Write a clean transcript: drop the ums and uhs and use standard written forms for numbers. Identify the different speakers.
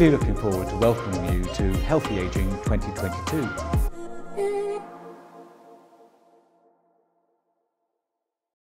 Speaker 1: really looking forward to welcoming you to Healthy Aging 2022.